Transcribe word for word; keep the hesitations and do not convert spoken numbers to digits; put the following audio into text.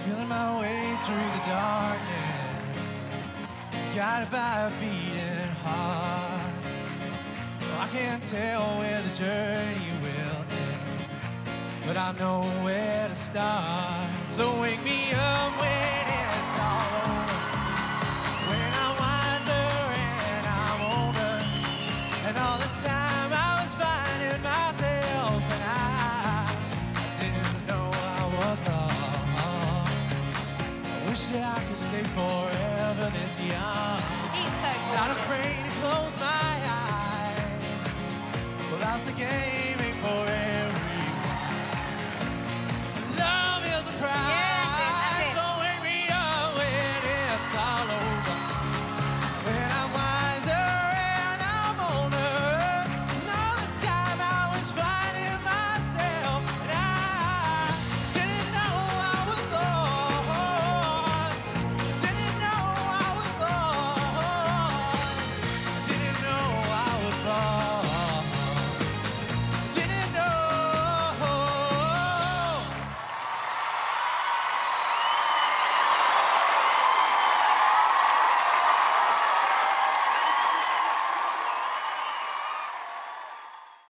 feeling my way through the darkness, guided by a beating heart. Well, I can't tell where the journey will end, but I know where to start. So wake me up when it's all over, when I'm wiser and I'm older, and all this time I was finding myself, and I, I didn't know I was lost. I wish that I could stay forever this young. He's so gorgeous. Not afraid to close my eyes. Well, that's the game